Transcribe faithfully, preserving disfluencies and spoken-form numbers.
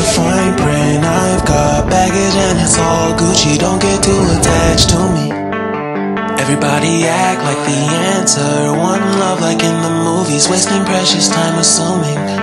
the fine print. I've got baggage and it's all Gucci. Don't get too attached to me. Everybody act like the answer. One love like in the movies, wasting precious time assuming